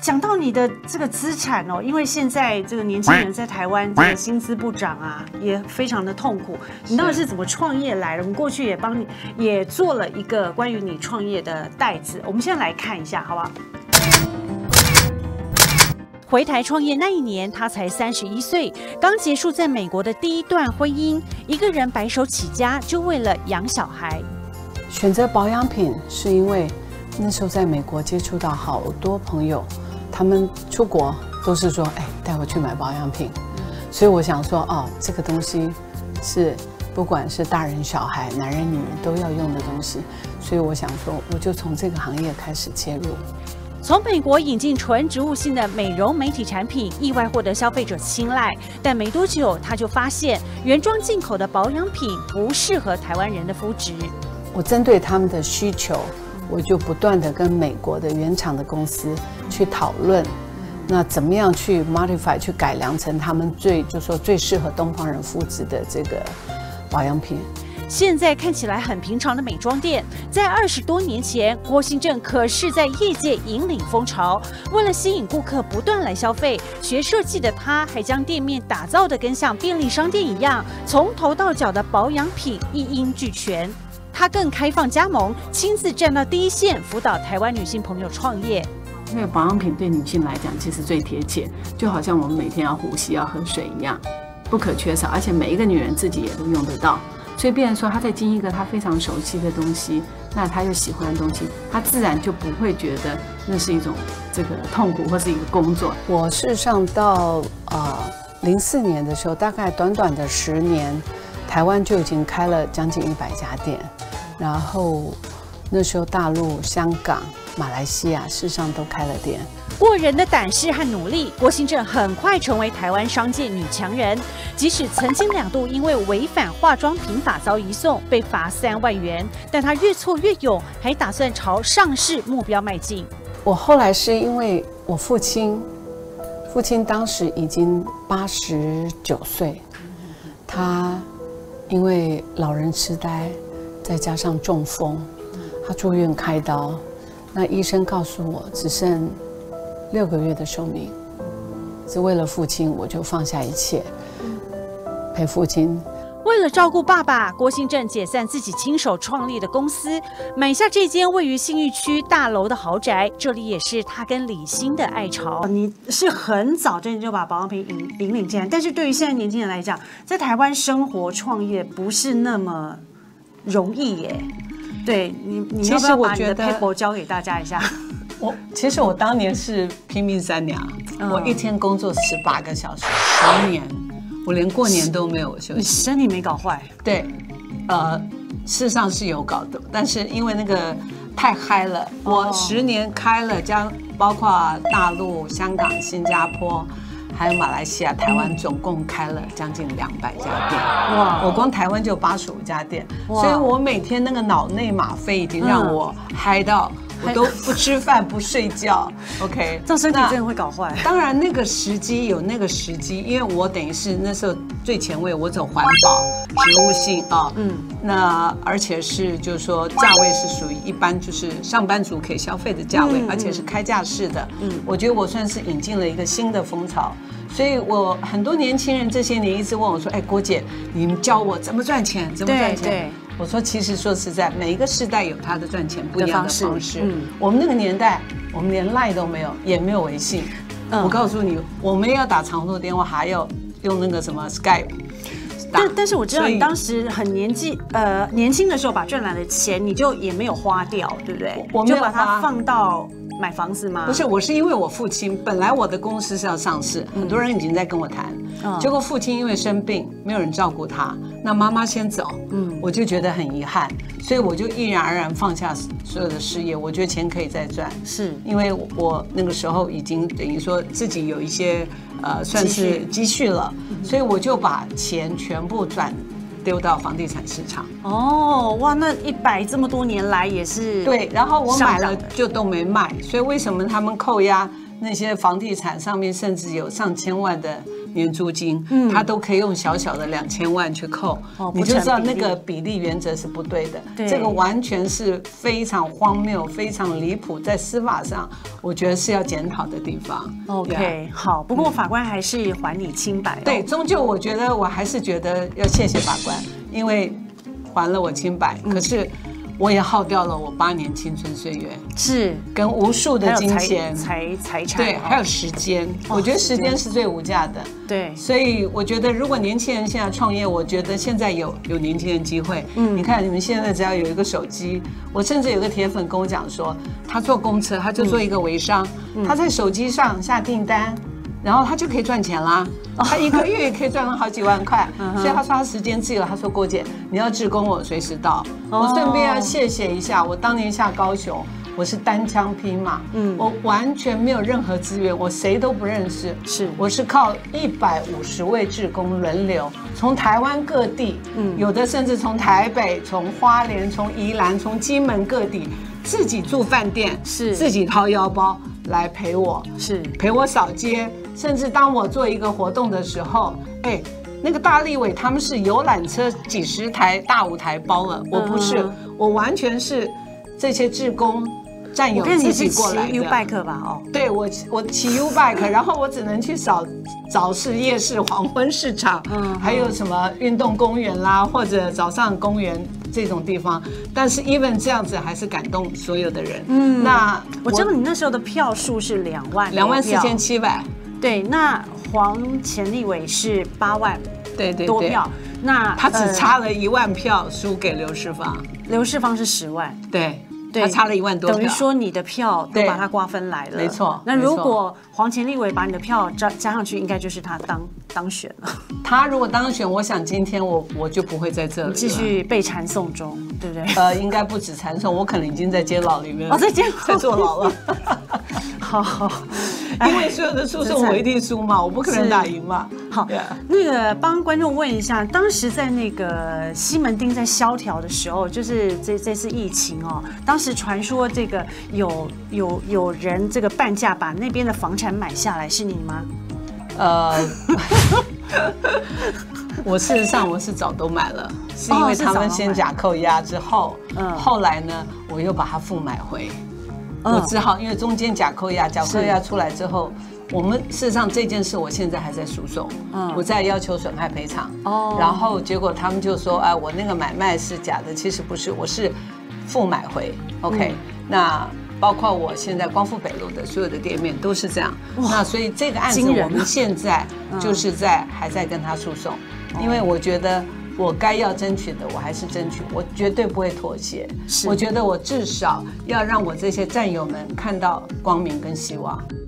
讲到你的这个资产哦，因为现在这个年轻人在台湾这个薪资不涨啊，也非常的痛苦。你到底是怎么创业来的？我们过去也帮你也做了一个关于你创业的袋子，我们先来看一下，好不好？回台创业那一年，他才31岁，刚结束在美国的第一段婚姻，一个人白手起家，就为了养小孩。 选择保养品是因为那时候在美国接触到好多朋友，他们出国都是说，哎，带我去买保养品，所以我想说，哦，这个东西是不管是大人小孩、男人女人都要用的东西，所以我想说，我就从这个行业开始切入。 从美国引进纯植物性的美容美体产品，意外获得消费者青睐。但没多久，他就发现原装进口的保养品不适合台湾人的肤质。 我针对他们的需求，我就不断的跟美国的原厂的公司去讨论，那怎么样去 modify 去改良成他们最适合东方人肤质的这个保养品。 现在看起来很平常的美妆店，在20多年前，郭兴正可是在业界引领风潮。为了吸引顾客不断来消费，学设计的他还将店面打造的跟像便利商店一样，从头到脚的保养品一应俱全。他更开放加盟，亲自站到第一线，辅导台湾女性朋友创业。 因为保养品对女性来讲其实最贴切，就好像我们每天要呼吸、要喝水一样，不可缺少，而且每一个女人自己也都用得到。所以变成说，她在经一个她非常熟悉的东西，那她又喜欢的东西，她自然就不会觉得那是一种这个痛苦或是一个工作。 我事实上到04年的时候，大概短短的10年，台湾就已经开了将近100家店，然后那时候大陆、香港、马来西亚事实上都开了店。 过人的胆识和努力，郭兴正很快成为台湾商界女强人。即使曾经2度因为违反化妆品法遭移送，被罚3万元，但她越挫越勇，还打算朝上市目标迈进。 我后来是因为我父亲当时已经89岁，他因为老人痴呆，再加上中风，他住院开刀，那医生告诉我只剩6个月的寿命，是为了父亲，我就放下一切，陪父亲。 为了照顾爸爸，郭兴正解散自己亲手创立的公司，买下这间位于信义区大楼的豪宅。这里也是他跟李欣的爱巢。你是很早就把保养品引领进来，但是对于现在年轻人来讲，在台湾生活创业不是那么容易耶。对你要不要把你的 paper 教给大家一下？ 其实我当年是拼命3娘，我一天工作18个小时，10年，我连过年都没有休息。 你身体没搞坏？ 对，事实上是有搞的，但是因为那个太嗨了，我10年开了，包括大陆、香港、新加坡，还有马来西亚、台湾，总共开了将近200家店。哇！我光台湾就85家店，所以我每天那个脑内吗啡已经让我嗨到。我都不吃饭不睡觉 ，OK， 这样身体真的会搞坏。 当然那个时机有那个时机，因为我等于是那时候最前卫，我走环保、植物性啊，那而且是就是说价位是属于一般就是上班族可以消费的价位，而且是开架式的，我觉得我算是引进了一个新的风潮。所以我很多年轻人这些年一直问我说：“哎，郭姐，你们教我怎么赚钱？怎么赚钱？”我说，其实说实在，每一个世代有他的赚钱不一样的方式。我们那个年代，我们连 LINE 都没有，也没有微信。我告诉你，我们要打长途电话，还要用那个什么 Skype。 但是我知道你当时很年轻的时候，把赚来的钱你就也没有花掉，对不对？我就把它放到买房子吗？ 不是，我是因为我父亲本来我的公司是要上市，很多人已经在跟我谈，结果父亲因为生病，没有人照顾他，那妈妈先走，我就觉得很遗憾，所以我就毅然而然放下所有的事业。我觉得钱可以再赚， 是因为我那个时候已经等于说自己有一些算是积蓄了，所以我就把钱全部丢到房地产市场。 哦，哇，那这么多年来也是对，然后我买了就都没卖，所以为什么他们扣押那些房地产上面甚至有上千万的年租金，他都可以用小小的2000万去扣，你就知道那个比例原则是不对的。这个完全是非常荒谬、非常离谱，在司法上我觉得是要检讨的地方。 OK， 好，不过法官还是还你清白。 对，终究我觉得我还是觉得要谢谢法官，因为还了我清白。可是我也耗掉了我8年青春岁月， 是跟无数的金钱、 财产， 对，还有时间。我觉得时间是最无价的。 对， 所以我觉得如果年轻人现在创业，我觉得现在有年轻人机会。你看你们现在只要有一个手机，我甚至有个铁粉跟我讲说，他坐公车，他就做一个微商，他在手机上下订单。然后他就可以赚钱啦，他1个月也可以赚了好几万块，所以他说他时间自由。他说郭姐，你要志工我随时到。我顺便要谢谢一下，我当年下高雄，我是单枪匹马，我完全没有任何资源，我谁都不认识，我是靠150位志工轮流，从台湾各地，有的甚至从台北、从花莲、从宜兰、从金门各地，自己住饭店，自己掏腰包来陪我，陪我扫街。甚至当我做一个活动的时候，那个大立委他们是游览车几十台大舞台包了，我不是，我完全是这些志工战友自己过来的。 你是骑 U-Bike 吧？ 对，我骑 U-Bike， 然后我只能去早市、夜市、黄昏市场，还有什么运动公园啦，或者早上公园这种地方。但是 even 这样子还是感动所有的人。那我知道你那时候的票数是 24700。 对，那黄前立委是8万多票，那他只差了1万票输给刘世芳， 刘世芳是10万， 对，他差了1万多票， 等于说你的票都把他瓜分来了， 没错。 那如果黄前立委把你的票加上去，应该就是他当选了。 他如果当选，我想今天我就不会在这里了， 继续被传送中，对不对？ 应该不止传送，我可能已经在监牢里面在坐牢了。 好， 因为所有的诉讼我一定输嘛，我不可能打赢嘛。 好，那个帮观众问一下，当时在那个西门町在萧条的时候，就是这次疫情哦，当时传说这个有人这个半价把那边的房产买下来，是你吗？ 我事实上我是早都买了，是因为他们先假扣押之后，后来呢我又把它复买回。我只好因为中间假扣押出来之后，我们事实上这件事我现在还在诉讼，我在要求损害赔偿。然后结果他们就说，我那个买卖是假的，其实不是，我是复买回。OK，那包括我现在光复北路的所有的店面都是这样。那所以这个案子我们现在就是还在跟他诉讼，因为我觉得我该要争取的我还是争取，我绝对不会妥协。我觉得我至少要让我这些战友们看到光明跟希望。